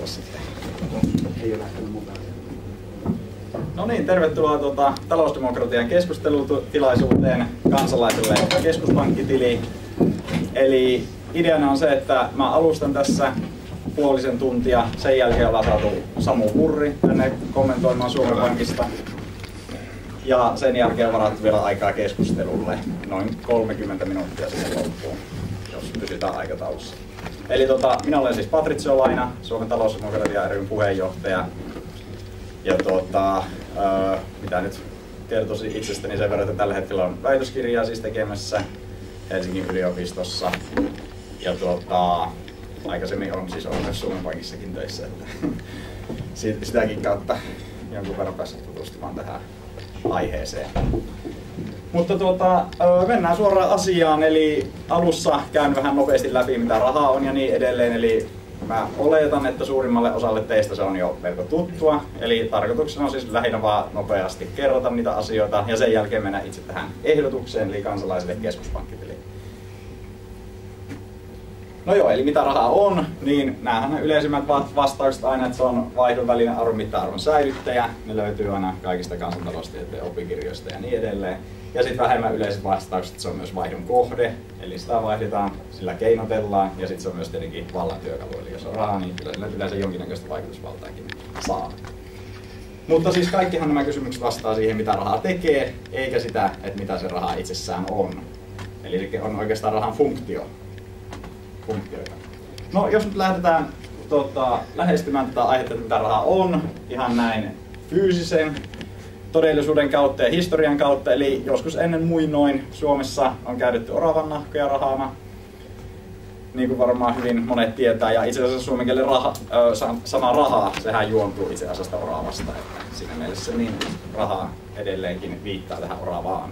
aloita sitten. Ei ole lähtenyt mukaan. No niin, tervetuloa talousdemokratian keskustelutilaisuuteen kansalaiselle keskuspankkitili. Eli ideana on se, että mä alustan tässä puolisen tuntia. Sen jälkeen ollaan saatu Samu Purri tänne kommentoimaan Suomen Pankista. Ja sen jälkeen on varattu vielä aikaa keskustelulle, noin 30 minuuttia siihen loppuun, jos pysytään aikataulussa. Eli minä olen siis Patrizio Laina, Suomen talousdemokratia ry:n puheenjohtaja. Ja mitä nyt kertoisin itsestäni sen verran, että tällä hetkellä on väitöskirjaa siis tekemässä Helsingin yliopistossa. Ja aikaisemmin on siis ollut myös Suomen Pankissakin töissä, että sitäkin kautta jonkun verran päässyt tutustumaan tähän aiheeseen. Mutta mennään suoraan asiaan, eli alussa käyn vähän nopeasti läpi mitä rahaa on ja niin edelleen. Eli mä oletan, että suurimmalle osalle teistä se on jo melko tuttua. Eli tarkoituksena on siis lähinnä vaan nopeasti kerrota niitä asioita ja sen jälkeen mennä itse tähän ehdotukseen, eli kansalaisille keskuspankkitiliin. No joo, eli mitä rahaa on, niin näähän on yleisimmät vastaukset aina, että se on vaihdonvälinen arvon mitta-arvon säilyttäjä. Ne löytyy aina kaikista kansantaloustieteen oppikirjoista ja niin edelleen. Ja sitten vähemmän yleiset vastaukset, että se on myös vaihdon kohde, eli sitä vaihdetaan, sillä keinotellaan, ja sitten se on myös tietenkin vallan työkalu, eli jos on rahaa, niin yleensä jonkinnäköistä vaikutusvaltaakin saa. Mutta siis kaikkihan nämä kysymykset vastaa siihen, mitä rahaa tekee, eikä sitä, että mitä se raha itsessään on. Eli se on oikeastaan rahan funktioita. No jos nyt lähdetään lähestymään tätä aihetta, että mitä raha on, ihan näin fyysisen todellisuuden kautta ja historian kautta, eli joskus ennen muinoin Suomessa on käytetty oravannahkoja rahana, niin kuin varmaan hyvin monet tietää, ja itse asiassa suomen kielen sana rahaa, sehän juontuu itse asiassa oravasta, että siinä mielessä niin raha edelleenkin viittaa tähän oravaan.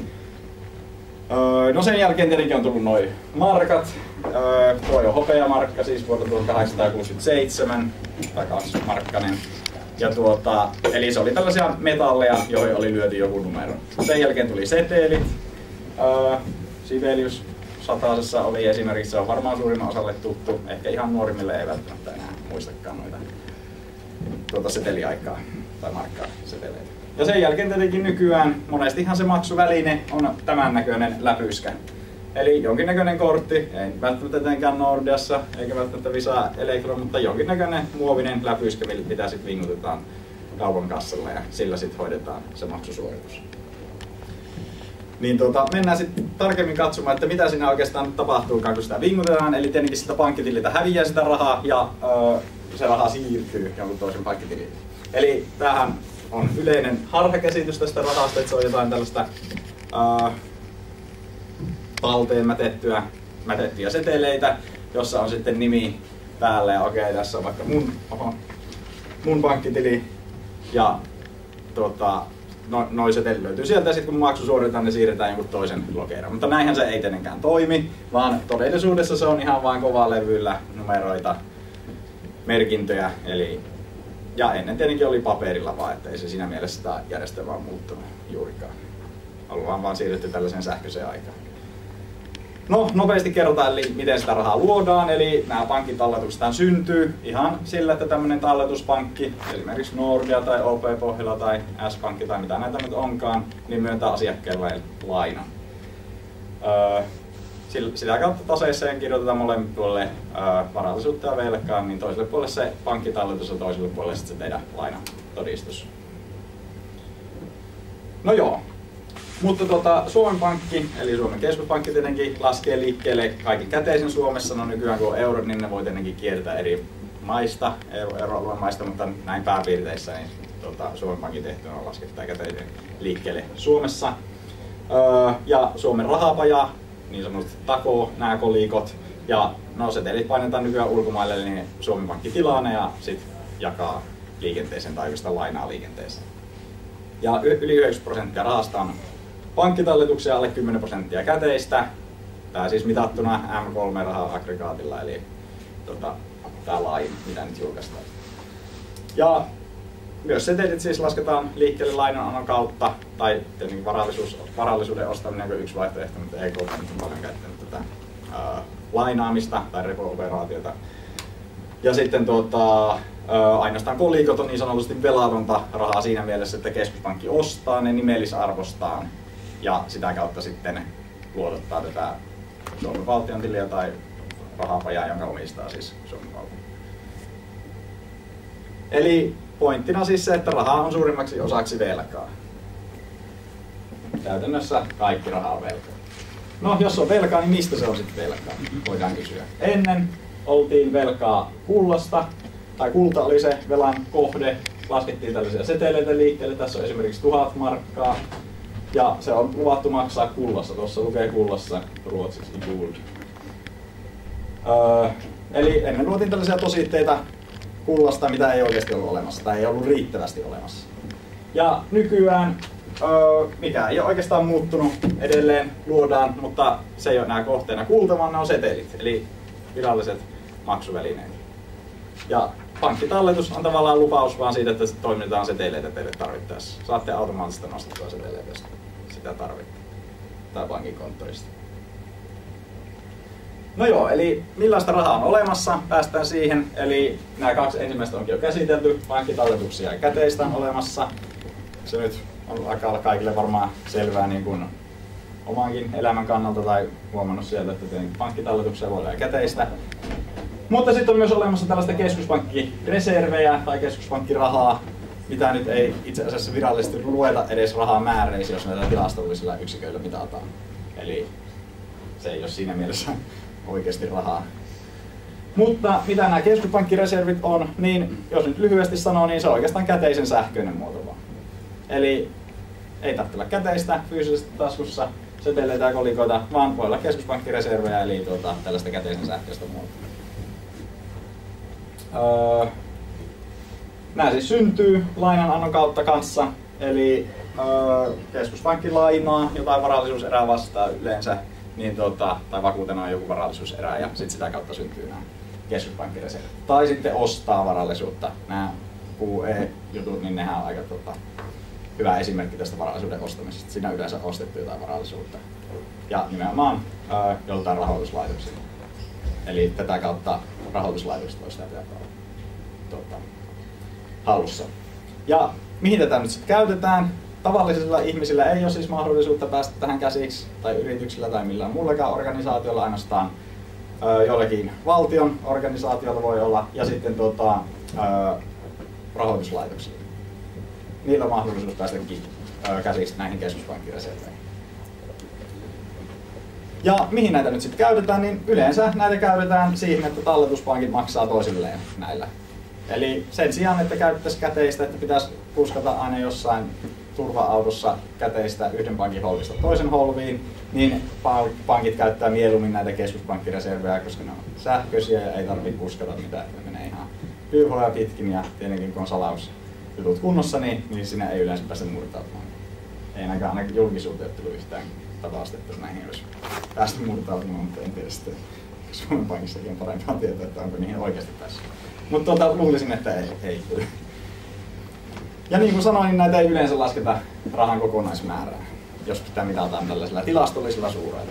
No sen jälkeen tietenkin on tullut noin markat. Tuo on hopeamarkka siis vuodelta 1867, tai 2-markkanen. Ja eli se oli tällaisia metalleja, joihin oli lyöty joku numero. Sen jälkeen tuli seteelit. Sibelius satasessa oli esimerkiksi, se on varmaan suurimman osalle tuttu. Ehkä ihan nuorimmille ei välttämättä enää muistakaan noita seteliaikaa tai markkaa seteleitä. Ja sen jälkeen tietenkin nykyään monestihan se maksuväline on tämän näköinen läpyskä. Eli jonkinnäköinen kortti, ei välttämättä tietenkään Nordeassa eikä välttämättä Visa Electro, mutta jonkinnäköinen muovinen läpyskä, mitä sitten vingutetaan kaupan kassalla ja sillä sitten hoidetaan se maksusuoritus. Niin mennään sitten tarkemmin katsomaan, että mitä siinä oikeastaan tapahtuukaan, kun sitä vingutetaan. Eli tietenkin sitä pankkitililtä häviää sitä rahaa ja se raha siirtyy jonkun toisen pankkitilille. Eli tämähän on yleinen harhakäsitys tästä rahasta, että se on jotain tällaista talteen mätettyjä seteleitä, jossa on sitten nimi päällä ja okei, tässä on vaikka mun pankkitili ja noi seteli löytyy sieltä ja sitten kun maksu suoritetaan, ne siirretään jonkun toisen lokeroon. Mutta näinhän se ei tietenkään toimi, vaan todellisuudessa se on ihan vain kovalevyillä numeroita, merkintöjä, ja ennen tietenkin oli paperilla vaan, että ei se siinä mielessä sitä järjestelmää muuttunut juurikaan. Ollaan vaan siirretty tällaiseen sähköiseen aikaan. No, nopeasti kerrotaan, eli miten sitä rahaa luodaan. Eli nämä pankkitalletukset syntyy ihan sillä, että tämmöinen talletuspankki, esimerkiksi Nordea tai OP-Pohjola tai S-pankki tai mitä näitä nyt onkaan, niin myöntää asiakkaille lainan. Sitä kautta taseeseen kirjoitetaan molemmille puolelle varallisuutta ja velkaa, niin toiselle puolelle se pankkitalletus ja toiselle puolelle se teidän lainatodistus. No joo, mutta Suomen Pankki, eli Suomen keskuspankki tietenkin laskee liikkeelle kaikki käteisen Suomessa. No nykyään kun on euro, niin ne voi tietenkin kiertää eri maista, euroalueen maista, mutta näin pääpiirteissä niin Suomen Pankin tehtävä on laskettaa käteisen liikkeelle Suomessa. Ja Suomen rahapaja, niin sanotusti takoo nämä kolikot, ja no setelit painetaan nykyään ulkomaille, niin Suomen Pankki tilaa ne ja sitten jakaa liikenteeseen tai oikeastaan lainaa liikenteeseen. Ja yli 90% rahasta on pankkitalletuksia, alle 10% käteistä. Tämä siis mitattuna M3-raha-aggregaatilla, eli tämä lain, mitä nyt julkaistaan. Ja myös setelit siis lasketaan liikkeelle lainanannon kautta, tai tietenkin varallisuuden ostaminen on yksi vaihtoehto, mutta EKP on paljon käyttänyt tätä lainaamista tai repo-operaatiota Ja sitten ainoastaan kolikot on niin sanotusti velatonta rahaa siinä mielessä, että keskuspankki ostaa ne nimellisarvostaan ja sitä kautta sitten luotottaa tätä Suomen valtion tiliä tai rahapajaa, jonka omistaa siis Suomen valtio. Eli pointtina siis se, että raha on suurimmaksi osaksi velkaa. Käytännössä kaikki raha on velkaa. No, jos on velkaa, niin mistä se on sitten velkaa? Voidaan kysyä. Ennen oltiin velkaa kullasta, tai kulta oli se velan kohde. Laskettiin tällaisia seteleitä liikkeelle. Tässä on esimerkiksi 1000 markkaa. Ja se on luvattu maksaa kullassa. Tuossa lukee kullassa ruotsiksi guld. Eli ennen luotiin tällaisia tositteita kullasta, mitä ei oikeasti ollut olemassa tai ei ollut riittävästi olemassa. Ja nykyään mikä ei ole oikeastaan muuttunut, edelleen luodaan, mutta se ei ole enää kohteena kulta, vaan ne on setelit, eli viralliset maksuvälineet. Ja pankkitalletus on tavallaan lupaus vaan siitä, että toimitetaan seteleitä teille tarvittaessa. Saatte automaattista nostettua seteleitä, jos sitä tarvitte, tai pankikonttorista. No joo, eli millaista rahaa on olemassa, päästään siihen. Eli nämä 2 ensimmäistä onkin jo käsitelty, pankkitalletuksia ja käteistä on olemassa. Se nyt on aika kaikille varmaan selvää niin kuin omankin elämän kannalta tai huomannut sieltä, että pankkitalletuksia voi olla ja käteistä. Mutta sitten on myös olemassa tällaista keskuspankkireservejä tai keskuspankkirahaa, mitä nyt ei itse asiassa virallisesti lueta edes rahamääreisiin, jos näitä tilastollisilla yksiköillä mitataan. Eli se ei ole siinä mielessä oikeasti rahaa. Mutta mitä nämä keskuspankkireservit on, niin jos nyt lyhyesti sanoo, niin se on oikeastaan käteisen sähköinen muoto vaan. Eli ei tarvitse olla käteistä fyysisesti taskussa, seteleitä ja kolikoita, vaan voi olla keskuspankkireservejä, eli tällaista käteisen sähköistä muotoa. Nämä siis syntyy lainanannon kautta kanssa, eli keskuspankki lainaa jotain varallisuuserää vastaan yleensä, niin tai vakuutena on joku varallisuuserä ja sitten sitä kautta syntyy nämä keskuspankkireservit. Tai sitten ostaa varallisuutta. Nämä QE-jutut, niin nehän on aika hyvä esimerkki tästä varallisuuden ostamisesta. Siinä yleensä ostettu jotain varallisuutta. Ja nimenomaan joltain rahoituslaitoksilta. Eli tätä kautta rahoituslaitokset voi sitä hallussa. Ja mihin tätä nyt sitten käytetään? Tavallisilla ihmisillä ei ole siis mahdollisuutta päästä tähän käsiksi, tai yrityksillä tai millään muullakaan organisaatiolla, ainoastaan jollakin valtion organisaatiolla voi olla, ja sitten rahoituslaitoksilla. Niillä on mahdollisuus päästä käsiksi näihin keskuspankkireserveihin. Ja mihin näitä nyt sitten käytetään, niin yleensä näitä käytetään siihen, että talletuspankit maksaa toisilleen näillä. Eli sen sijaan, että käytettäisiin käteistä, että pitäisi puskata aina jossain turva-autossa käteistä yhden pankin holvista toisen holviin, niin pankit käyttää mieluummin näitä keskuspankkireservejä, koska ne on sähköisiä ja ei tarvitse puskata mitään, että menee ihan pyyhoja pitkin ja tietenkin kun on salausjutut kunnossa, niin siinä ei yleensä pääse murtautumaan. Ei ainakaan julkisuuteen tullut yhtään tapausta, että näihin olisi päästy murtautumaan, mutta en tiedä sitten Suomen Pankissakin on parempaa tietoa, että onko niihin oikeasti päässyt. Mutta luulisin, että ei. Ja niin kuin sanoin, niin näitä ei yleensä lasketa rahan kokonaismäärää, jos sitä mitataan tällaisella tilastollisella suureilla.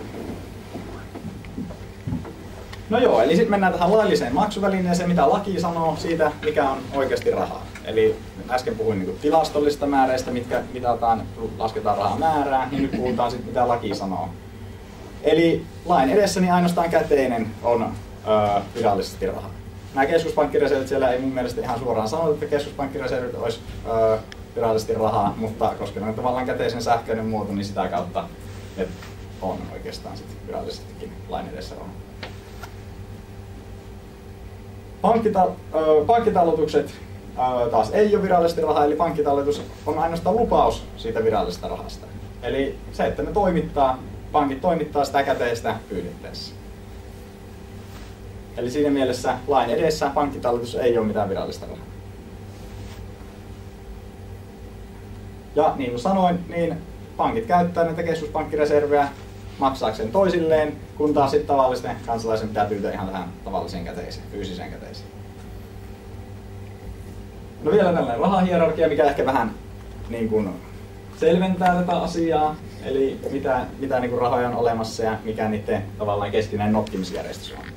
No joo, eli sitten mennään tähän lailliseen maksuvälineeseen, mitä laki sanoo siitä, mikä on oikeasti rahaa. Eli äsken puhuin niin tilastollisista määreistä, mitkä mitataan, lasketaan rahan määrää, niin nyt puhutaan sitten, mitä laki sanoo. Eli lain edessäni ainoastaan käteinen on virallisesti rahaa. Nämä keskuspankkireservit, siellä ei mun mielestä ihan suoraan sanota, että keskuspankkireservit olisi virallisesti rahaa, mutta koska ne on tavallaan käteisen sähköinen muoto, niin sitä kautta ne on oikeastaan sit virallisestikin lain edessä rahaa. Pankkitalletukset taas ei ole virallisesti rahaa, eli pankkitalletus on ainoastaan lupaus siitä virallisesta rahasta. Eli se, että ne pankit toimittaa sitä käteistä pyydettäessä. Eli siinä mielessä lain edessä pankkitalletus ei ole mitään virallista rahaa. Ja niin kuin sanoin, niin pankit käyttää näitä keskuspankkireservejä maksaakseen toisilleen, kun taas sitten tavallisten kansalaisen pitää tyytyä ihan tähän tavalliseen käteiseen, fyysiseen käteiseen. No vielä tällainen rahahierarkia, mikä ehkä vähän niin kuin selventää tätä asiaa, eli mitä niin kuin rahoja on olemassa ja mikä niiden tavallaan keskinäinen nokkimisjärjestys on.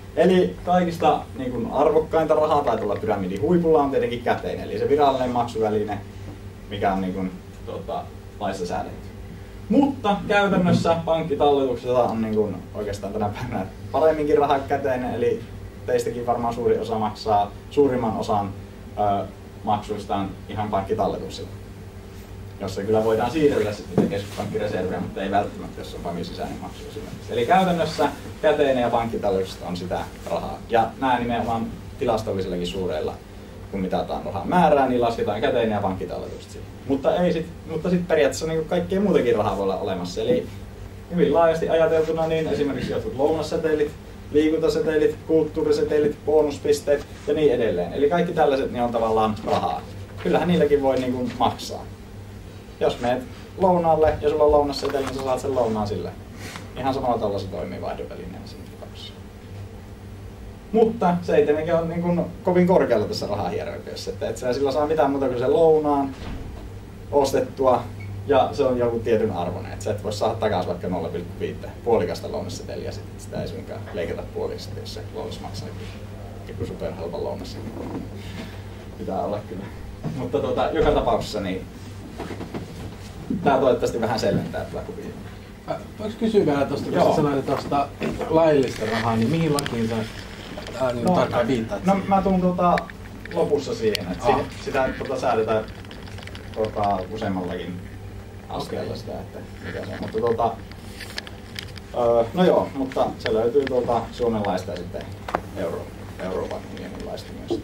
Eli kaikista niin kuin arvokkainta rahaa tai tuolla pyramidin huipulla on tietenkin käteinen, eli se virallinen maksuväline, mikä on niin kuin, laissa säädetty. Mutta käytännössä pankkitalletuksessa on niin kuin oikeastaan tänä päivänä paremminkin rahaa käteinen, eli teistäkin varmaan suuri osa maksaa suurimman osan maksuistaan ihan pankkitalletuksilla, jossa kyllä voidaan siirrellä sitten keskuspankkireserviä, mutta ei välttämättä, jos on pankin sisäinen maksu esimerkiksi. Eli käytännössä käteinen ja pankkitalletukset on sitä rahaa. Ja nämä nimenomaan tilastollisellakin suureilla, kun mitataan rahan määrää, niin lasketaan käteinen ja pankkitalletukset siihen. Mutta sitten periaatteessa niin kaikkea muutakin rahaa voi olla olemassa. Eli hyvin laajasti ajateltuna niin esimerkiksi jotkut lounassetelit, liikuntasetelit, kulttuurisetelit, bonuspisteet ja niin edelleen. Eli kaikki tällaiset niin on tavallaan rahaa. Kyllähän niilläkin voi niin kuin maksaa. Jos menet lounaalle ja sulla on lounasseteli, niin sä saat sen lounaan sille. Ihan samalla tavalla se toimii vaihdovälineenä siinä tapauksessa. Mutta se ei tietenkin ole niin kuin kovin korkealla tässä rahahierarkiassa, että et sä sillä saa mitään muuta kuin sen lounaan ostettua ja se on joku tietyn arvoinen. Että sä et voi saada takaisin vaikka 0,5 puolikasta lounasseteliä, sitä ei suinkaan leikata puoliksi, jos se lounas maksaa joku superhalpa lounas. Pitää olla kyllä. Mutta joka tapauksessa niin tää toivottavasti vähän selventää tätä kuvia. Voinko kysyä vielä tuosta, kun sä sanoit tuosta laillista rahaa, niin mihin lakiin sä tarkkaan viittaat? No mä tuun lopussa siihen, että sitä säädetään useammallakin asteella sitä, että mikä se on. Mutta no joo, mutta se löytyy Suomen laista ja sitten Euroopan unionin laista myös.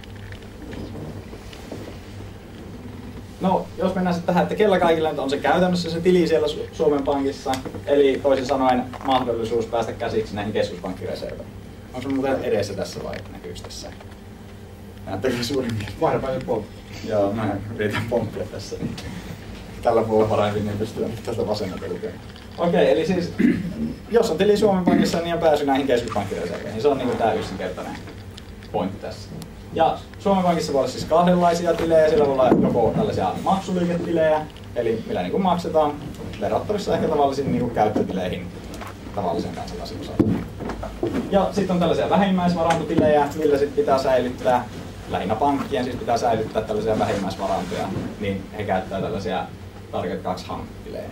No, jos mennään sitten tähän, että kellä kaikilla on se käytännössä se tili siellä Suomen Pankissa, eli toisin sanoen mahdollisuus päästä käsiksi näihin keskuspankkireserveihin. Onko se muuten edessä tässä vai näkyykö tässä? Näyttääkö suurin piirtein? Vaihdopäin poltti. Joo, mä yritän pomppia tässä. Niin tällä puolella paremmin niin pystyy tästä vasemmalta lukemaan. Okei, eli siis jos on tili Suomen Pankissa, niin on pääsy näihin keskuspankkireserveihin. Se on niin tämä yksinkertainen pointti tässä. Ja Suomen Pankissa voi olla siis kahdenlaisia tilejä. Siellä voi olla joko tällaisia maksuliiketilejä, eli millä niin maksetaan verrattavissa ehkä tavallisiin niin käyttötileihin tavallisen kansalaisen osalta. Ja sitten on tällaisia vähimmäisvarantotilejä, millä sit pitää säilyttää, lähinnä pankkien siis pitää säilyttää tällaisia vähimmäisvarantoja, niin he käyttää tällaisia Target 2 HAM-tilejä.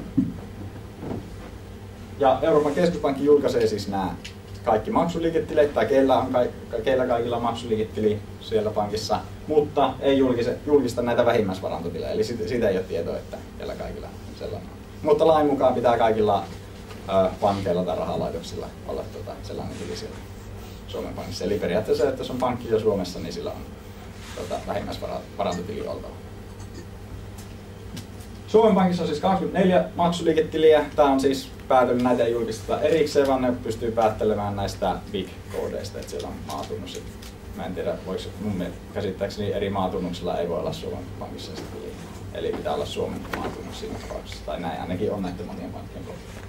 Ja Euroopan keskuspankki julkaisee siis nämä kaikki maksuliiketilit, tai keillä kaikilla on maksuliiketili siellä pankissa, mutta ei julkista näitä vähimmäisvarantotilejä, eli siitä ei ole tietoa, että keillä kaikilla sellainen on. Mutta lain mukaan pitää kaikilla pankeilla tai rahalaitoksilla olla sellainen tili siellä Suomen Pankissa. Eli periaatteessa, että jos on pankki jo Suomessa, niin sillä on vähimmäisvarantotili oltava. Suomen Pankissa on siis 24 maksuliiketiliä. Tämä on siis päätellyt, näitä ei julkisteta erikseen, vaan ne pystyy päättelemään näistä BIC-koodeista, että siellä on maatunnus. Mä en tiedä, voiko mun käsittääkseni eri maatunnuksilla ei voi olla Suomen Pankissa sitä tiliä. Eli pitää olla Suomen maatunnus siinä tapauksessa. Tai näin ainakin on näiden monien pankkien kohdalla.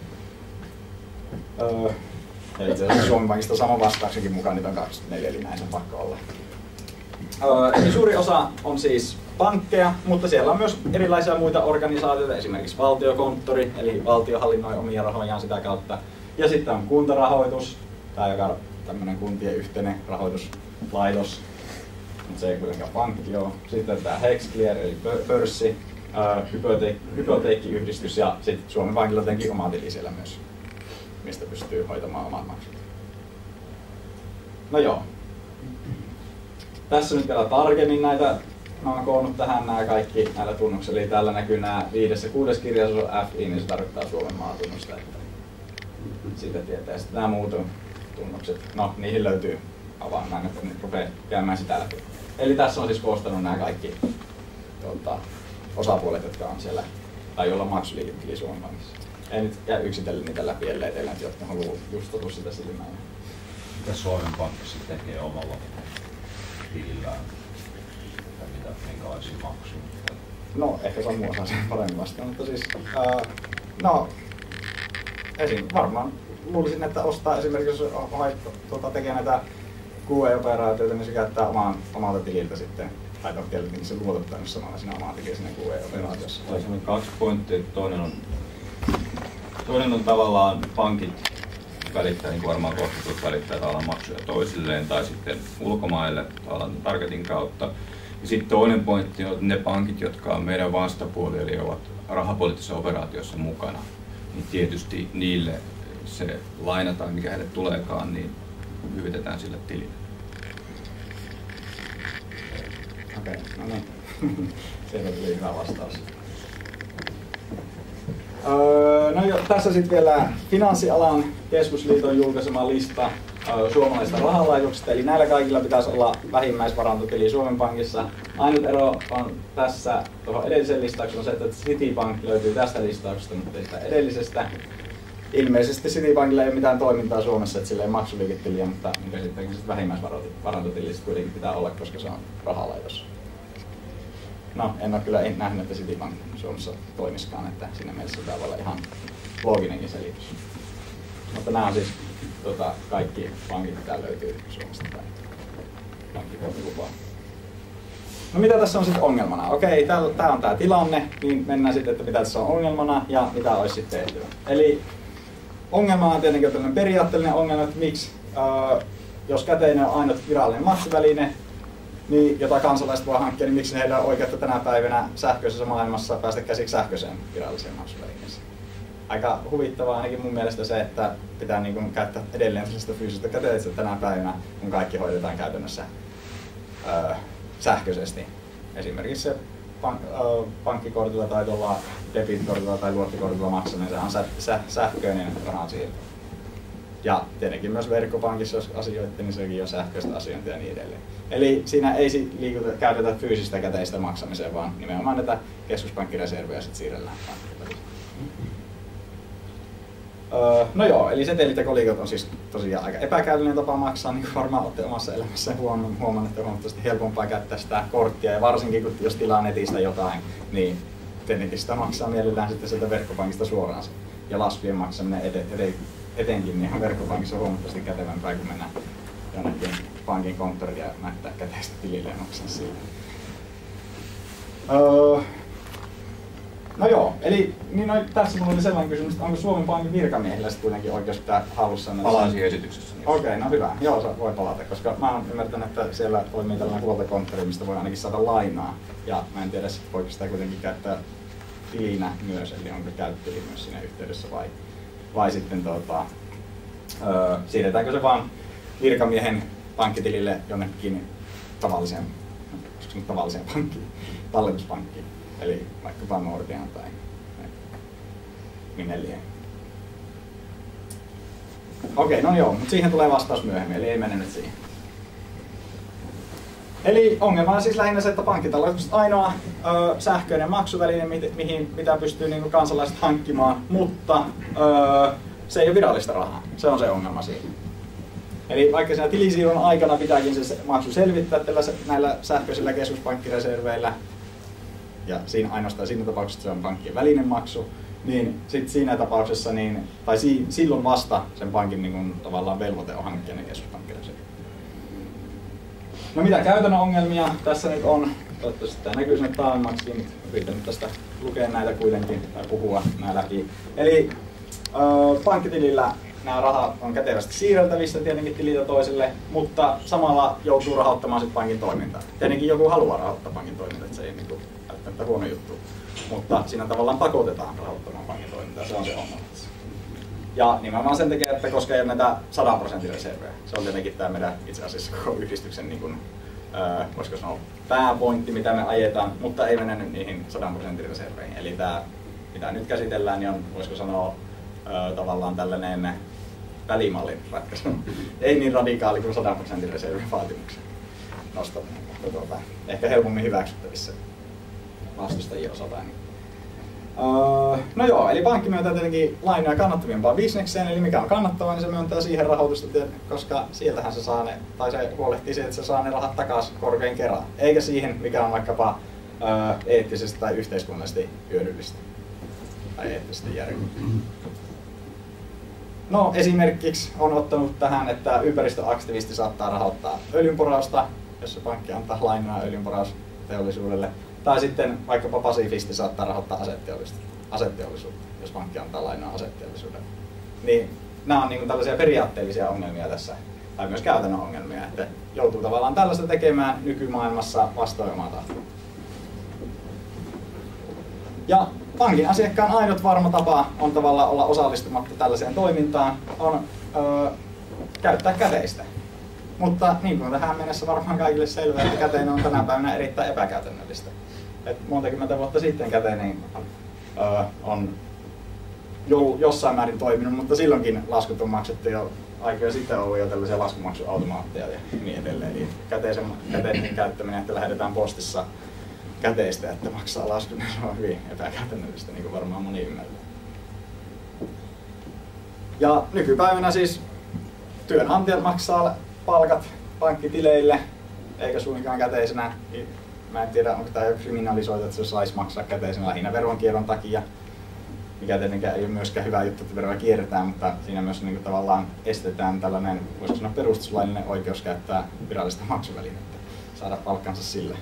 Ja itse asiassa Suomen Pankista sama vastauksenkin mukaan, niitä on 24, eli näin on pakko olla. Eli suuri osa on siis pankkeja, mutta siellä on myös erilaisia muita organisaatioita, esimerkiksi valtiokonttori, eli valtio hallinnoi omia rahojaan sitä kautta. Ja sitten on kuntarahoitus, tämä joka on tämmöinen kuntien yhteinen rahoituslaitos, mutta se ei kuitenkaan pankki ole. Sitten tämä Hexclear, eli pörssi, hypoteekkiyhdistys ja sitten Suomen Pankilla jotenkin oma tili siellä myös, mistä pystyy hoitamaan omat maksut. No joo. Tässä nyt vielä tarkemmin näitä. Mä oon koonnut tähän nämä kaikki näillä tunnuksilla. Eli täällä näkyy nämä 5. ja 6. kirjaus on FI, niin se tarkoittaa Suomen maatunnusta. Että siitä tietää. Ja sitten nämä muut tunnukset, no niihin löytyy avaan. Mä en nyt rupea käymään sitä läpi. Eli tässä on siis koostanut nämä kaikki osapuolet, jotka on siellä, tai joilla on maksuliiketili Suomen Pankissa. En nyt käy yksitellen niitä läpi, ellei teillä nyt jotka haluaa just totu sitä silmään. Mitä Suomen Pankissa tekee omalla tilillään? Minkälaisia maksuja? No, ehkä Samu osaa sen paremmin vastaan, mutta siis varmaan luulisin, että ostaa esimerkiksi, jos tekee näitä QE-operaatioita, niin se käyttää omalta tililtä sitten, tai tietenkin se luotottaa nyt samalla siinä omaa tekee siinä QE-operaatiossa. Tässä on 2 pointtia. Toinen on tavallaan pankit välittää, niin kuin varmaan kohtuutus välittää tavallaan maksuja toisilleen tai sitten ulkomaille tavallaan targetin kautta. Ja sitten toinen pointti on, että ne pankit, jotka on meidän vastapuoli, eli ovat rahapoliittisessa operaatiossa mukana, niin tietysti niille se laina tai mikä heille tuleekaan, niin hyvitetään sille tilille. Okei, no niin. Sieltä tuli hyvä vastaus. No jo, tässä sitten vielä Finanssialan keskusliiton julkaisema lista suomalaisista rahalaitoksista, eli näillä kaikilla pitäisi olla vähimmäisvarantotili Suomen Pankissa. Ainut ero on tässä tuohon edellisen listaukseen on se, että Citibank löytyy tästä listauksesta, mutta ei sitä edellisestä. Ilmeisesti Citibankilla ei ole mitään toimintaa Suomessa, että sillä ei maksuliiketiliä, mutta käsittääkseni vähimmäisvarantotilistä kuitenkin pitää olla, koska se on rahalaitos. No, en ole kyllä nähnyt, että Citibank Suomessa toimiskaan, että siinä mielessä tämä voi olla ihan looginenkin selitys. Mutta nämä on siis kaikki pankit, mitä löytyy Suomesta tai pankkikortilupaa. No mitä tässä on sitten ongelmana? Okei, tämä on tämä tilanne, niin mennään sitten, että mitä tässä on ongelmana ja mitä olisi sitten tehty. Eli ongelma on tietenkin tällainen periaatteellinen ongelma, että miksi, jos käteinen on ainut virallinen maksuväline, niin, jota kansalaiset voi hankkia, niin miksi heillä on oikeutta tänä päivänä sähköisessä maailmassa päästä käsiksi sähköiseen viralliseen maksuvälineeseen. Aika huvittavaa ainakin mun mielestä se, että pitää niin kuin käyttää edelleen sellaista fyysistä käteistä tänä päivänä, kun kaikki hoidetaan käytännössä sähköisesti. Esimerkiksi se pankkikortilla tai tuolla debitkortilla tai luottokortilla maksaminen, se on sähköinen rahansiirto. Ja tietenkin myös verkkopankissa, jos asioitte, niin sekin on sähköistä asiointia ja niin edelleen. Eli siinä ei käytetä fyysistä käteistä maksamiseen, vaan nimenomaan näitä keskuspankkireservejä sitten siirrellään pankkiin. No joo, eli setelit ja kolikot on siis tosiaan aika epäkäytännöllinen tapa maksaa, niin kuin varmaan olette omassa elämässä huomannut, että on huomattavasti helpompaa käyttää sitä korttia, ja varsinkin kun jos tilaa netistä jotain, niin tietenkin sitä maksaa mielellään sitten sieltä verkkopankista suoraan. Ja laskujen maksaminen etenkin niin verkkopankissa on huomattavasti kätevämpää, kun mennään jonnekin pankin konttoriin ja näyttää käteistä tilille ja maksaa siitä. No joo, eli niin tässä minulla oli sellainen kysymys, että onko Suomen Pankin virkamiehillä sitten kuitenkin oikeus pitää hallussa? Palaan siihen esityksessä. Okei, no hyvä. Joo, sä voi palata, koska mä oon ymmärtänyt, että siellä toimii tällainen huoltokonttori, mistä voi ainakin saada lainaa. Ja mä en tiedä, voiko sitä kuitenkin käyttää tilinä myös, eli onko käyttötili myös siinä yhteydessä vai sitten siirretäänkö se vaan virkamiehen pankkitilille jonnekin tavalliseen pankkiin, talletuspankkiin, eli vaikkapa Nordeaan tai minne liian. Okei, no joo, mutta siihen tulee vastaus myöhemmin, eli ei mene nyt siihen. Eli ongelma on siis lähinnä se, että pankkitalletus on ainoa sähköinen maksuväline, mitä pystyy niin kuin kansalaiset hankkimaan, mutta se ei ole virallista rahaa. Se on se ongelma siinä. Eli vaikka siinä tilisiirron aikana pitääkin se maksu selvittää näillä sähköisillä keskuspankkireserveillä, ja ainoastaan siinä tapauksessa se on pankkien välinen maksu, niin sitten siinä tapauksessa, tai silloin vasta sen pankin niin kuin, tavallaan velvoite on hankkia ne keskuspankkireservit. No mitä käytännön ongelmia tässä nyt on? Toivottavasti tämä näkyy sinne taannemmaksikin. Yritän nyt tästä lukea näitä kuitenkin tai puhua nämä läpi. Eli pankkitilillä nämä rahat on kätevästi siirreltävissä tietenkin tililtä toiselle, mutta samalla joutuu rahoittamaan sitten pankin toimintaa. Tietenkin joku haluaa rahoittaa pankin toimintaa, että se ei niin välttämättä huono juttu. Mutta siinä tavallaan pakotetaan rahoittamaan pankin toimintaa, se on se ongelma. Ja nimenomaan sen takia, että koska ei ole näitä 100% reservejä. Se on tietenkin tämä meidän itse asiassa koko yhdistyksen niin kuin, voisiko sanoa pääpointti, mitä me ajetaan, mutta ei mennä nyt niihin 100% reserveihin. Eli tämä, mitä nyt käsitellään, niin on, voisiko sanoa, tavallaan tällainen välimallin ratkaisu. Ei niin radikaali kuin 100% reservin vaatimuksen nostaminen. Ehkä helpommin hyväksyttävissä vastustajien osalta. No joo, eli pankki myöntää tietenkin lainoja kannattavimpaan bisnekseen, eli mikä on kannattavaa, niin se myöntää siihen rahoitusta, koska sieltähän se saa ne, tai se huolehtii siitä, että se saa ne rahat takaisin korkein kerran, eikä siihen, mikä on vaikkapa eettisesti tai yhteiskunnallisesti hyödyllistä tai eettisesti järkevää. No esimerkiksi on ottanut tähän, että ympäristöaktivisti saattaa rahoittaa öljynporausta, jos se pankki antaa lainaa öljynporausteollisuudelle. Tai sitten vaikkapa pasifisti saattaa rahoittaa aseteollisuutta, jos pankki antaa lainaa aseteollisuudelle. Niin nämä on niin tällaisia periaatteellisia ongelmia tässä, tai myös käytännön ongelmia, että joutuu tavallaan tällaista tekemään nykymaailmassa vastoin omaa tahtoa. Ja pankin asiakkaan ainut varma tapa on tavallaan olla osallistumatta tällaiseen toimintaan, on käyttää käteistä. Mutta niin kuin tähän mennessä varmaan kaikille selvää, että käteinen on tänä päivänä erittäin epäkäytännöllistä. Et monta kymmentä vuotta sitten käteinen on jossain määrin toiminut, mutta silloinkin laskut on maksettu jo aikoja sitten, ollut jo tällaisia laskumaksuautomaatteja ja niin edelleen. Eli käteisen käyttäminen, että lähetetään postissa käteistä, että maksaa laskun, niin se on hyvin epäkäytännöllistä, niin kuin varmaan moni ymmärtää. Ja nykypäivänä siis työnantajat maksaa palkat pankkitileille, eikä suinkaan käteisenä. Mä en tiedä, onko tämä jo kriminalisoitu, että se saisi maksaa käteisenä lähinnä veronkierron takia. Mikä tietenkään ei ole myöskään hyvä juttu, että veroja kierretään, mutta siinä myös niin kuin tavallaan estetään tällainen, voisiko sanoa perustuslaillinen oikeus käyttää virallista maksuvälinettä, saada palkkansa sille.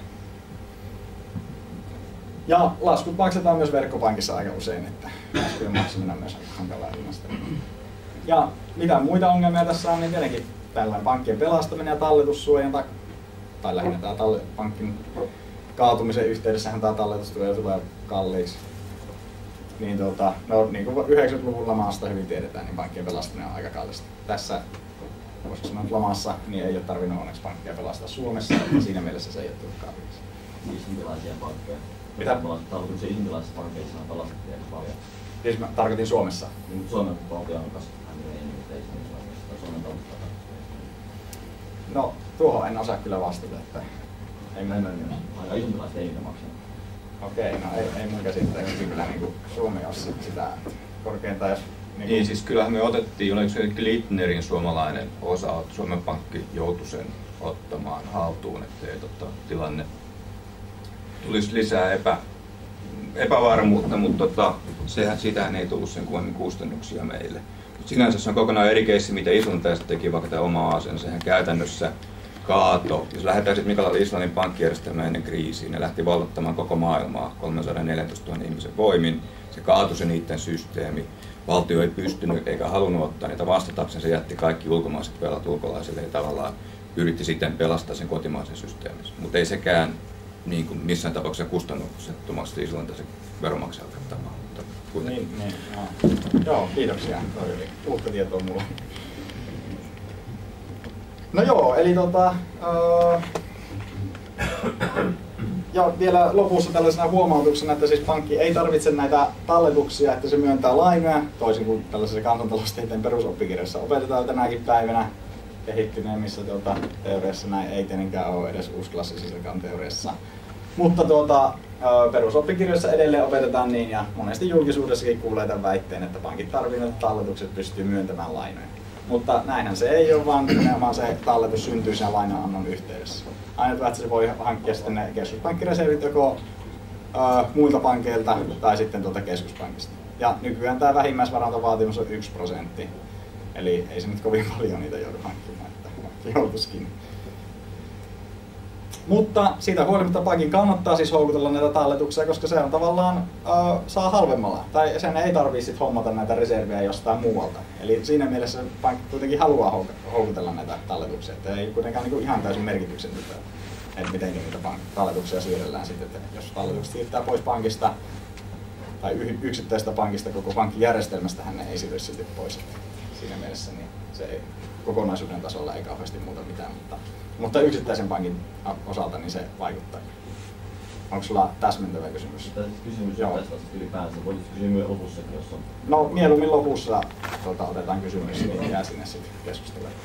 Ja laskut maksetaan myös verkkopankissa aika usein, että laskujen maksaminen on myös hankalaa ilmasta. Ja mitä muita ongelmia tässä on, niin tietenkin tällainen pankkien pelastaminen ja talletussuojan, tai lähinnä tämä pankin kaatumisen yhteydessähän tämä talletus tulee kalliiksi. Niin, niin kuin 90-luvun lamasta hyvin tiedetään, niin pankkien pelastaminen on aika kallista. Tässä, voisiko sanoa, lamassa niin ei ole tarvinnut onneksi pankkia pelastaa Suomessa, ja siinä mielessä se ei ole tullut kalliiksi. Islantilaisia pankkeja. Mitä? Tarkoituksen islantilaisissa pankkeissa on pelastettu aika paljon. Siis mä tarkoitin Suomessa. Niin, Suomen valtio on kasvattanut enemmän islantilaisissa tai Suomen taustalla. No, tuohon en osaa kyllä vastata, että ei mun aika islantilaiset ei niitä maksanut. Okei, no ei mun käsittääkseni kyllä niin Suomi ole sitä korkeintaan, jos... Niin siis kyllähän me otettiin, oliko se Glitnerin suomalainen osa, että Suomen Pankki joutui sen ottamaan haltuun, ettei tilanne tulisi lisää epävarmuutta, mutta siitähän ei tullut sen kummemmin kustannuksia meille. Mut sinänsä se on kokonaan eri keissi, mitä islantilaiset teki vaikka tämä oma asian, sehän käytännössä kaato. Jos lähdetään sitten mikä oli Islannin pankkijärjestelmä ennen kriisiä, ne lähti vallottamaan koko maailmaa 314 000 ihmisen voimin. Se kaatui se niiden systeemi. Valtio ei pystynyt eikä halunnut ottaa niitä vastatakseen, se jätti kaikki ulkomaiset velat ulkolaisille ja tavallaan yritti sitten pelastaa sen kotimaisen systeemin. Mutta ei sekään niin kuin missään tapauksessa kustannuksettomasti islantilaisen veronmaksajalta kattamaan. Niin, joo, kiitoksia. Toi oli uutta tietoa mulle. No joo, eli ja vielä lopussa tällaisena huomautuksena, että siis pankki ei tarvitse näitä talletuksia, että se myöntää lainoja, toisin kuin tällaisessa kansantaloustieteen perusoppikirjassa opetetaan tänäkin päivänä kehittyneemmissä teoriassa. Näin ei tietenkään ole edes uusklassisessakaan teoriassa. Mutta perusoppikirjoissa edelleen opetetaan niin, ja monesti julkisuudessakin kuulee tämän väitteen, että pankit tarvitsevat, että talletukset pystyy myöntämään lainoja. Mutta näinhän se ei ole, vaan nimenomaan se talletus syntyy sen lainanannon yhteydessä. Aina että se voi hankkia sitten ne keskuspankkireservit joko muilta pankeilta tai sitten keskuspankista. Ja nykyään tämä vähimmäisvarantovaatimus on 1%. Eli ei se nyt kovin paljon niitä joudu hankkimaan, että joutuisikin. Mutta siitä huolimatta pankin kannattaa siis houkutella näitä talletuksia, koska se on tavallaan saa halvemmalla. Tai sen ei tarvitse sit hommata näitä reservejä jostain muualta. Eli siinä mielessä pankki kuitenkin haluaa houkutella näitä talletuksia. Että ei kuitenkaan niin ihan täysin merkityksetöntä, että miten niitä talletuksia siirrellään sitten. Että jos talletukset siirtää pois pankista tai yksittäisestä pankista, koko pankkijärjestelmästähän ne ei siirry silti pois. Siinä mielessä niin se ei kokonaisuuden tasolla ei kauheasti muuta mitään. Mutta yksittäisen pankin osalta niin se vaikuttaa. Onko sulla täsmentävä kysymys? Kysymys tästä ylipäänsä. Voitko kysyä myös lopussakin, jos on? No mieluummin lopussa otetaan kysymys, niin jää sinne sitten keskustelemaan.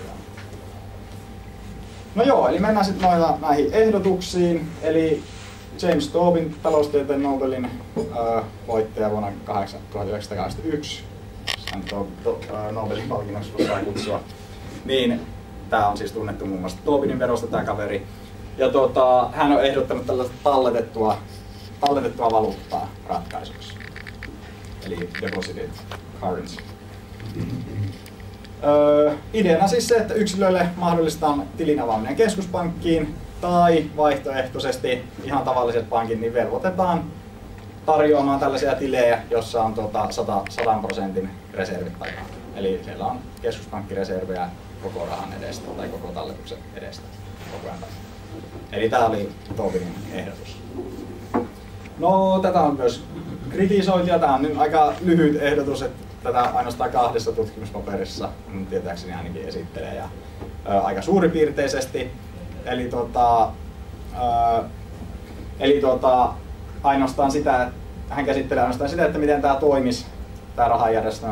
No joo, eli mennään sitten näihin ehdotuksiin. Eli James Tobin, taloustieteen Nobelin voittaja vuonna 1981. Hän Nobelin palkinnoksi voidaan kutsua. Niin, tämä on siis tunnettu muun muassa Tobinin verosta tämä kaveri. Ja hän on ehdottanut tällaista talletettua valuuttaa ratkaisuksi. Eli deposited currency. Ideana siis se, että yksilöille mahdollistetaan tilin avaaminen keskuspankkiin tai vaihtoehtoisesti ihan tavalliset pankit niin velvoitetaan tarjoamaan tällaisia tilejä, jossa on 100% reservit takana. Eli siellä on keskuspankkireservejä koko rahan edestä tai koko talletuksen edestä koko ajan. Eli tämä oli Tobinin ehdotus. No, tätä on myös kritisoitu ja tämä on nyt aika lyhyt ehdotus, että tätä ainoastaan 2 tutkimuspaperissa tietääkseni ainakin esittelee ja aika suuripiirteisesti. Eli ainoastaan sitä, että hän käsittelee ainoastaan sitä, että miten tämä toimisi, tämä rahajärjestelmä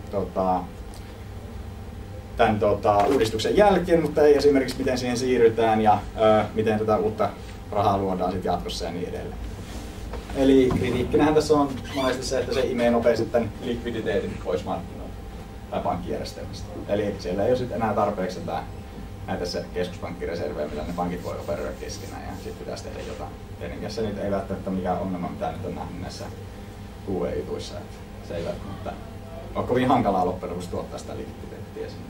tämän uudistuksen jälkeen, mutta ei esimerkiksi miten siihen siirrytään ja miten tätä uutta rahaa luodaan sit jatkossa ja niin edelleen. Eli kritiikkinähän tässä on monesti se, että se imee nopeasti tämän likviditeetin pois markkinoilta tai pankkijärjestelmästä. Eli siellä ei ole sit enää tarpeeksi näitä keskuspankkireservejä, millä ne pankit voi operoida keskenään ja sitten pitäisi tehdä jotain. Tietenkin se nyt ei välttämättä mikään ongelma, mitä nyt on nähnyt näissä QE-jutuissa. Se ei välttämättä ole kovin hankalaa loppujen lopuksi tuottaa sitä likviditeettiä sinne.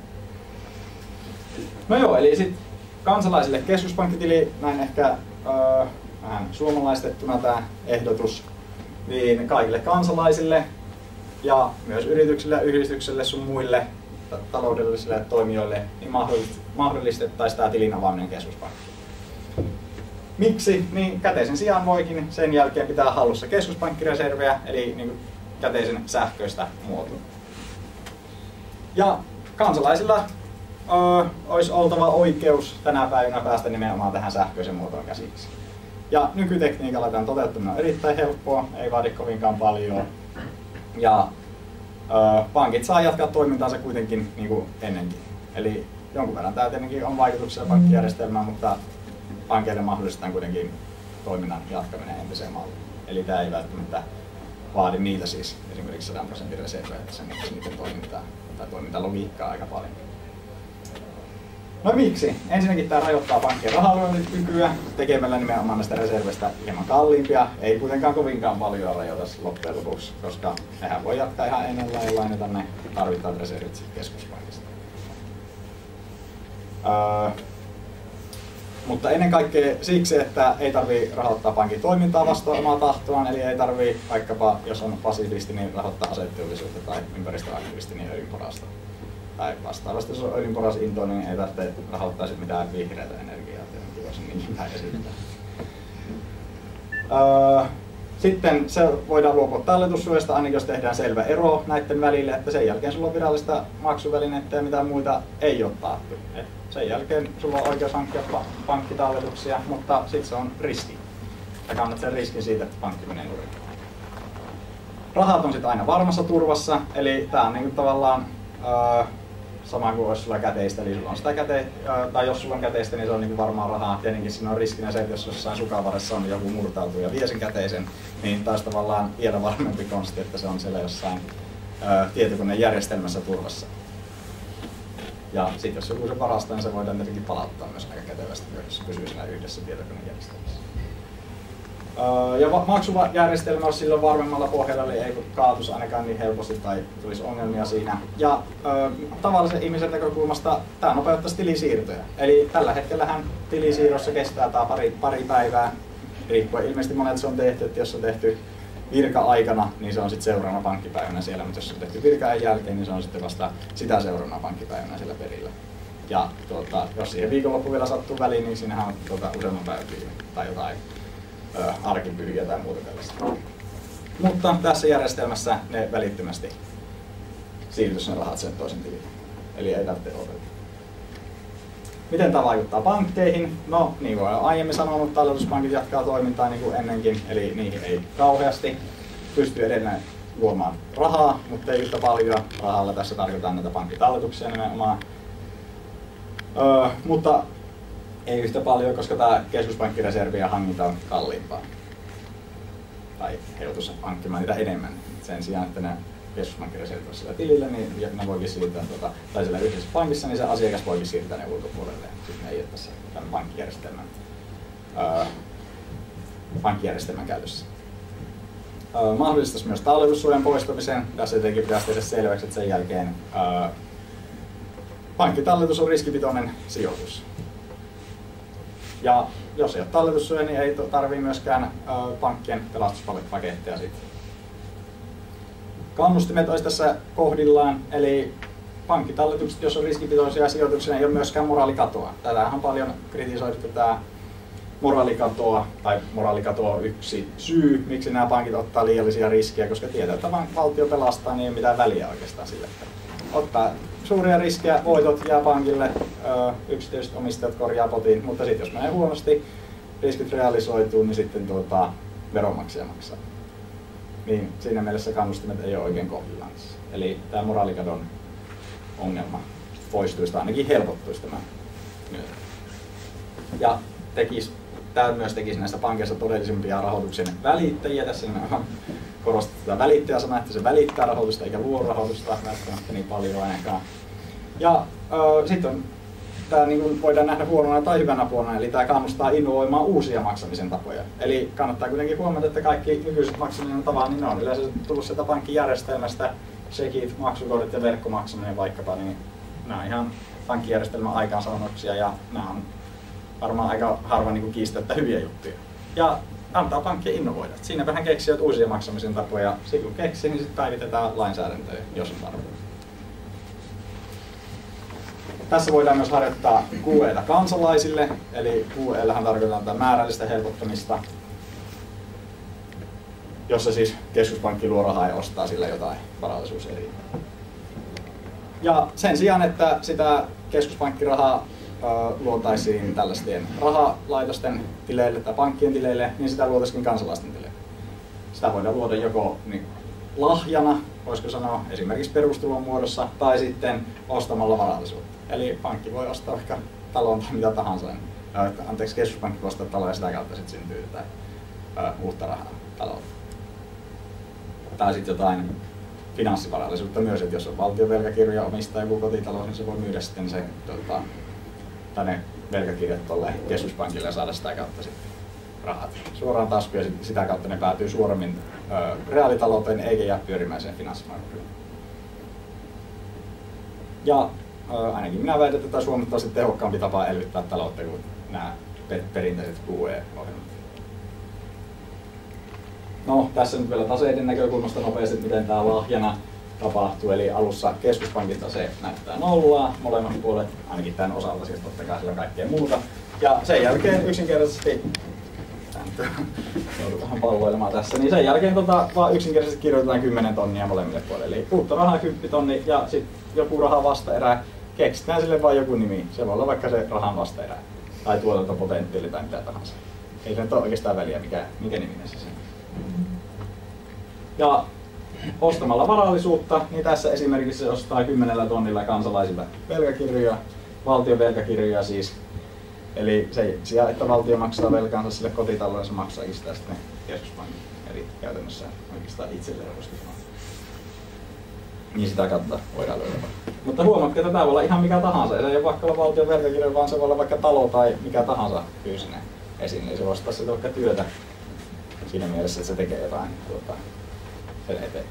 No joo, eli sitten kansalaisille keskuspankkitili, näin ehkä vähän suomalaistettuna tämä ehdotus, niin kaikille kansalaisille ja myös yrityksille, yhdistyksille sun muille taloudellisille toimijoille niin mahdollistettaisiin tämä tilin avaaminen keskuspankkiin. Miksi? Niin käteisen sijaan voikin sen jälkeen pitää hallussa keskuspankkireservejä, eli niin käteisen sähköistä muotoa. Ja kansalaisilla olisi oltava oikeus tänä päivänä päästä nimenomaan tähän sähköisen muotoon käsiksi. Ja nykytekniikalla tämän toteuttaminen on erittäin helppoa, ei vaadi kovinkaan paljon. Ja pankit saa jatkaa toimintaansa kuitenkin niin kuin ennenkin. Eli jonkun verran tämä tietenkin on vaikutuksia pankkijärjestelmään, mutta pankeille mahdollistetaan kuitenkin toiminnan jatkaminen entiseen malliin. Eli tämä ei välttämättä vaadi niitä siis esimerkiksi 100% reservejä, että se muuttaisi niiden toimintaa tai toimintalogiikkaa aika paljon. No miksi? Ensinnäkin tämä rajoittaa pankkien rahaluonnikykyä tekemällä nimenomaan näistä reserveistä hieman kalliimpia. Ei kuitenkaan kovinkaan paljon rajoita loppujen lopuksi, koska nehän voi jatkaa ihan ennallaan ja lainata ne tarvittavat reservit keskuspankista. Mutta ennen kaikkea siksi, että ei tarvitse rahoittaa pankin toimintaa vastaan omaa tahtoaan, eli ei tarvitse vaikkapa, jos on pasifisti, niin rahoittaa aseteollisuutta tai ympäristöaktivisti, niin öljynporasta. Tai vastaavasti, jos on öljynporasintoinen, niin ei tarvitse rahoittaa mitään vihreätä energiaa, jos niin päin esittää. Sitten se voidaan luopua talletussuojasta, ainakin jos tehdään selvä ero näiden välille, että sen jälkeen sulla on virallista maksuvälinettä ja mitään muita ei ole taattu. Et sen jälkeen sulla on oikeus hankkia pankkitalletuksia, mutta sitten se on riski. Ja kannat sen riskin siitä, että pankki menee nurin. Rahat on sitten aina varmassa turvassa, eli tää on niinku tavallaan sama kuin jos sulla käteistä, eli sulla on sitä tai jos sulla on käteistä, niin se on niin varmaan rahaa. Tietenkin siinä on riskinä se, että jos jossain sukavarressa on joku murtautuu ja vie sen käteisen, niin taas tavallaan vielä varmempi konsti, että se on siellä jossain tietokoneen järjestelmässä turvassa. Ja sitten jos joku se varastaa, niin se voidaan tietenkin palauttaa myös aika kätevästi, jos se pysyy siinä yhdessä tietokoneen järjestelmässä. Ja maksujärjestelmä olisi silloin varmemmalla pohjalla, eli ei kaatuisi ainakaan niin helposti tai tulisi ongelmia siinä. Ja tavallisen ihmisen näkökulmasta tämä nopeuttaisi tilisiirtoja. Eli tällä hetkellähän tilisiirrossa kestää tämä pari päivää, riippuen ilmeisesti monet se on tehty, että jos on tehty virka-aikana, niin se on sitten seuraavana pankkipäivänä siellä, mutta jos on tehty virka-ajan jälkeen, niin se on sitten vasta sitä seuraavana pankkipäivänä siellä perillä. Ja jos siihen viikonloppu vielä sattuu väliin, niin siinähän on useamman päivän tai jotain arkipyhiä tai muuta tällaista. Mutta tässä järjestelmässä ne välittömästi siirtyisi ne rahat sen toisen tilille. Eli ei tarvitse odottaa. Miten tämä vaikuttaa pankkeihin? No, niin kuin olen aiemmin sanonut, talletuspankit jatkaa toimintaa niin kuin ennenkin, eli niihin ei kauheasti pysty edelleen luomaan rahaa, mutta ei yhtä paljon. Rahalla tässä tarkoitaan näitä pankkitalletuksia nimenomaan. Mutta ei yhtä paljon, koska tämä keskuspankkireservien hankinta on kalliimpaa. Tai he joutuisivat hankkimaan niitä enemmän. Sen sijaan, että ne keskuspankkireservit on sillä tilillä, niin ne voikin siirtää, tai sillä yhdessä pankissa, niin se asiakas voikin siirtää ne ulkopuolelle. Sitten ne ei ole tässä tämän pankkijärjestelmän käytössä. Mahdollistaisi myös talletussuojan poistamisen. Tässä jotenkin pitäisi tehdä selväksi, että sen jälkeen pankkitalletus on riskipitoinen sijoitus. Ja jos ei ole talletussuoja, niin ei tarvitse myöskään pankkien pelastuspaketteja sitten. Kannustimet olisi tässä kohdillaan, eli pankkitalletukset, jos on riskipitoisia sijoituksia, ei ole myöskään moraalikatoa. Tätähän on paljon kritisoitu tätä moraalikatoa, tai moraalikatoa on yksi syy, miksi nämä pankit ottaa liiallisia riskejä, koska tietää, että valtio pelastaa, niin ei ole mitään väliä oikeastaan sille. Ottaa suuria riskejä, voitot jää pankille, yksityiset omistajat korjaa potin, mutta sitten jos menee huonosti, riskit realisoituu, niin sitten veronmaksaja maksaa. Niin siinä mielessä kannustimet ei ole oikein kohdillaan. Eli tämä moraalikadon ongelma poistuisi tai ainakin helpottuisi tämän myötä. Ja tämä myös tekisi näistä pankeista todellisimpia rahoituksen välittäjiä. Tässä korostetaan välittäjäsanaa, että se välittää rahoitusta eikä luo rahoitusta välttämättä niin paljon ainakaan. Ja sitten tämä niin voidaan nähdä huonona tai hyvänä puolena, eli tämä kannustaa innovoimaan uusia maksamisen tapoja. Eli kannattaa kuitenkin huomata, että kaikki nykyiset maksamisen tavat, niin ne on yleensä tullut sieltä pankkijärjestelmästä, checkit, maksukortit ja verkkomaksaminen vaikkapa, niin nämä on ihan pankkijärjestelmän aikaansaannoksia ja nämä on varmaan aika harva niin kiistättä hyviä juttuja. Ja antaa pankkien innovoida. Siinäpä hän keksii uusia maksamisen tapoja. Sitten kun keksii, niin sitten päivitetään lainsäädäntöä, jos on tarve. Tässä voidaan myös harjoittaa QE:tä kansalaisille, eli QE:llähän tarkoitetaan tätä määrällistä helpottamista, jossa siis keskuspankki luo rahaa ja ostaa sillä jotain varallisuuseriä. Ja sen sijaan, että sitä keskuspankkirahaa luotaisiin tällaisten rahalaitosten tileille tai pankkien tileille, niin sitä luotaisiin kansalaisten tileille. Sitä voidaan luoda joko lahjana, voisiko sanoa esimerkiksi perustulon muodossa, tai sitten ostamalla varallisuutta. Eli pankki voi ostaa vaikka talon tai mitä tahansa. Keskuspankki voi ostaa talon ja sitä kautta sitten syntyy uutta rahaa talouteen. Tai sitten jotain finanssivarallisuutta myös, että jos on valtion velkakirja omistaa joku kotitalous, niin se voi myydä sitten se ne velkakirjat tuolle keskuspankille ja saada sitä kautta sitten rahat suoraan taskuun ja sitä kautta ne päätyy suoremmin reaalitalouteen eikä jää pyörimään sen finanssimarkkinoille. Ja ainakin minä väitän, että tämä on huomattavasti tehokkaampi tapa elvyttää taloutta kuin nämä perinteiset QE-ohjelmat. No, tässä nyt vielä taseiden näkökulmasta nopeasti, miten tämä lahjana tapahtuu. Eli alussa keskuspankin tase näyttää nollaa, molemmat puolet, ainakin tämän osalta, siis totta kai sillä kaikkea muuta. Ja sen jälkeen yksinkertaisesti, joudun vähän palloilemaan tässä, niin sen jälkeen vaan yksinkertaisesti kirjoitetaan 10 tonnia molemmille puolelle. Eli uutta rahaa 10 tonni ja sitten joku rahan vastaerä, keksitään sille vaan joku nimi. Se voi olla vaikka se rahan vastaerä tai tuotantopotentiaali tai mitä tahansa. Ei se nyt ole oikeastaan väliä, mikä niminen se on. Ja ostamalla varallisuutta, niin tässä esimerkiksi se ostaa 10 tonnilla kansalaisilta velkakirjoja, valtion velkakirjoja siis. Eli se sijaan, että valtio maksaa velkaansa sille kotitaloudelle, se maksaa sitä sitten keskuspankin. Eli käytännössä oikeastaan itselleen voisiko sanoa. Niin sitä kautta voidaan löydä. Mutta huomatkaa, että tämä voi olla ihan mikä tahansa. Se ei ole vaikka valtion velkakirjoja, vaan se voi olla vaikka talo tai mikä tahansa fyysinen esine. Eli se voi ostaa sitä vaikka työtä siinä mielessä, että se tekee jotain sen eteen.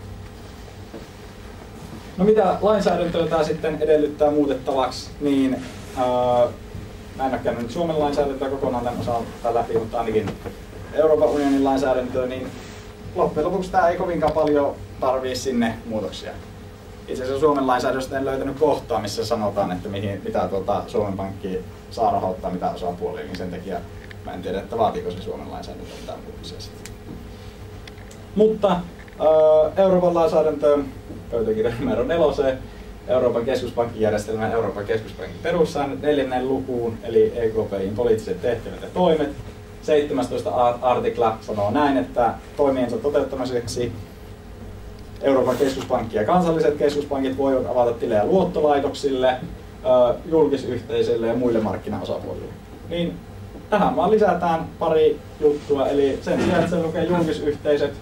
No mitä lainsäädäntöä tämä sitten edellyttää muutettavaksi, niin mä en ole käynyt Suomen lainsäädäntöä kokonaan tämän osalta läpi, mutta ainakin Euroopan unionin lainsäädäntöä, niin loppujen lopuksi tämä ei kovinkaan paljon tarvitse sinne muutoksia. Itse asiassa Suomen lainsäädännöstä en löytänyt kohtaa, missä sanotaan, että mitä Suomen Pankki saa rahoittaa, mitä osapuolia, niin sen takia mä en tiedä, että vaatiiko se Suomen lainsäädäntö mitään muutoksia sitten. Mutta Euroopan lainsäädäntöön, pöytäkirja numero 4, Euroopan keskuspankkijärjestelmän ja Euroopan keskuspankin perussäännöt 4. lukuun, eli EKP:n poliittiset tehtävät ja toimet. 17. artikla sanoo näin, että toimiensa toteuttamiseksi Euroopan keskuspankki ja kansalliset keskuspankit voivat avata tilejä luottolaitoksille, julkisyhteisöille ja muille markkinaosapuolille. Niin tähän vaan lisätään pari juttua, eli sen sijaan, että se lukee julkisyhteisöt,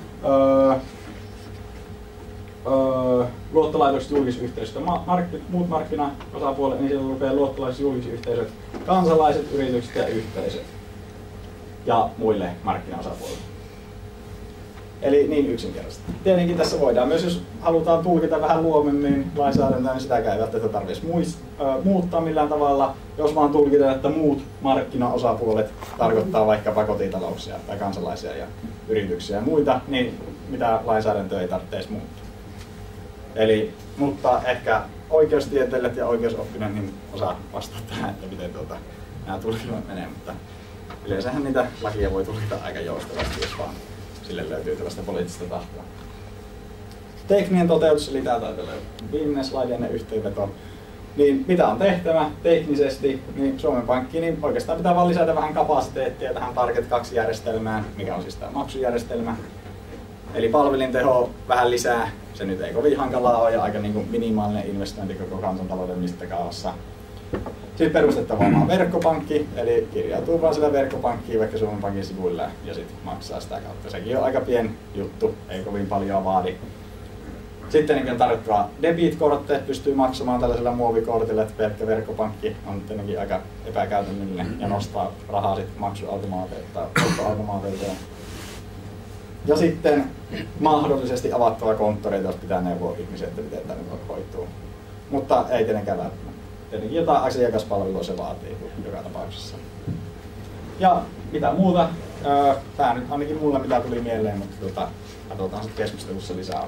luottolaitokset, julkisyhteisöt ja muut markkinaosapuolet, niin siellä lukee luottolaitokset, julkisyhteisöt, kansalaiset, yritykset ja yhteisöt ja muille markkinaosapuolille. Eli niin yksinkertaisesti. Tietenkin tässä voidaan myös, jos halutaan tulkita vähän luovemmin lainsäädäntöä, niin sitäkään ei välttämättä tarvitsisi muuttaa millään tavalla. Jos vaan tulkitaan, että muut markkinaosapuolet tarkoittaa vaikkapa kotitalouksia tai kansalaisia ja yrityksiä ja muita, niin mitä lainsäädäntöä ei tarvitse muuttaa. Eli, mutta ehkä oikeustieteilijät ja oikeusoppinen niin osaa vastata tähän, että miten nämä tulkinnat menee, mutta yleensähän niitä lakia voi tulkita aika joustavasti, jos vaan sille löytyy tällaista poliittista tahtoa. Tekninen toteutus, eli tämä taitaa olla viimeinen slide ennen yhteenveto. Niin mitä on tehtävä teknisesti, niin Suomen Pankki niin oikeastaan pitää vaan lisätä vähän kapasiteettia tähän Target 2-järjestelmään, mikä on siis tämä maksujärjestelmä. Eli palvelinteho vähän lisää, se nyt ei kovin hankalaa ole ja aika niin kuin minimaalinen investointi koko kansantalouden mittakaavassa. Sitten perustettava oma verkkopankki, eli kirjautuu vaan sillä verkkopankkiin vaikka Suomen Pankin sivuilla ja sitten maksaa sitä kautta. Sekin on aika pieni juttu, ei kovin paljon vaadi. Sitten niin tarvittava debit-kortti pystyy maksamaan tällaisella muovikortilla, että pelkkä verkkopankki on tietenkin aika epäkäytännöllinen ja nostaa rahaa sitten maksuautomaateilta. Ja sitten mahdollisesti avattava konttoreita, jos pitää neuvoa ihmisiä, että miten tämä nyt hoituu. Mutta ei tietenkään välttämättä. Tietenkin jotain asiakaspalvelua se vaatii joka tapauksessa. Ja mitä muuta, tämä nyt ainakin mulle mitä tuli mieleen, mutta katsotaan sitten keskustelussa lisää.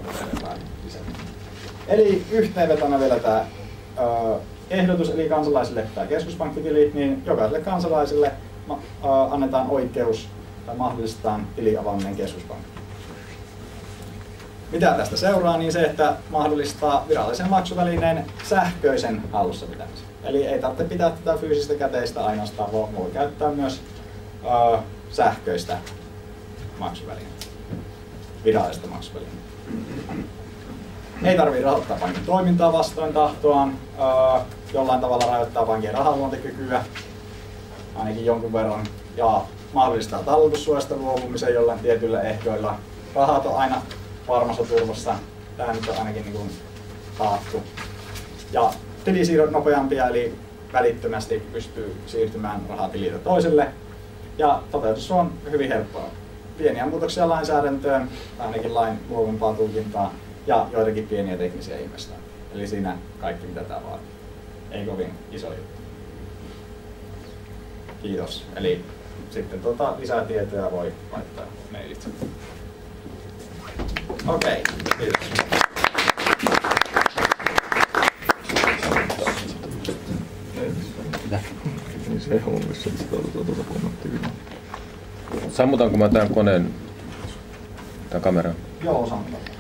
Eli yhteenvetona vielä tämä ehdotus, eli kansalaisille tämä keskuspankkitili, niin jokaiselle kansalaiselle annetaan oikeus tai mahdollistetaan tiliavaaminen keskuspankki. Mitä tästä seuraa, niin se, että mahdollistaa virallisen maksuvälineen sähköisen hallussa pitämisen. Eli ei tarvitse pitää tätä fyysistä käteistä ainoastaan, vaan voi käyttää myös sähköistä maksuvälinettä, virallista maksuvälinettä. Ei tarvitse rahoittaa pankin toimintaa vastoin tahtoaan, jollain tavalla rajoittaa pankin rahaluontikykyä, ainakin jonkun verran, ja mahdollistaa talletussuojasta luopumisen jollain tietyillä ehdoilla. Rahat on aina varmassa turvassa, tämä nyt on ainakin niin kuin taattu. Ja tilisiirrot nopeampia, eli välittömästi pystyy siirtymään rahatililtä toiselle. Ja toteutus on hyvin helppoa. Pieniä muutoksia lainsäädäntöön, ainakin lain luovempaa tulkintaa, ja joitakin pieniä teknisiä investointeja. Eli siinä kaikki mitä tämä vaatii. Ei kovin iso juttu. Kiitos. Eli sitten lisää tietoja voi laittaa mailitse. Okei, kiitos. Se ei ollut missä tuota kommenttia. Sammutanko mä tämän koneen, tämän kameran? Joo, sammutan.